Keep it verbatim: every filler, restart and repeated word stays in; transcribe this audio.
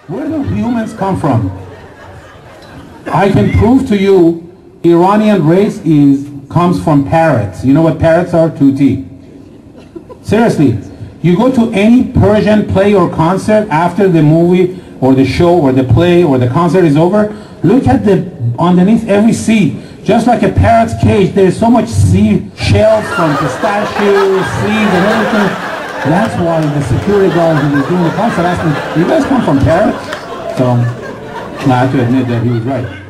Where do humans come from? I can prove to you Iranian race is comes from parrots. You know what parrots are? Tuti. Seriously, you go to any Persian play or concert after the movie or the show or the play or the concert is over, look at the underneath every seat. Just like a parrot's cage, there's so much seed shells from pistachios, seeds and everything. That's why the security guards when he's doing the concert asked me, you guys come from parrots? So I had to admit that he was right.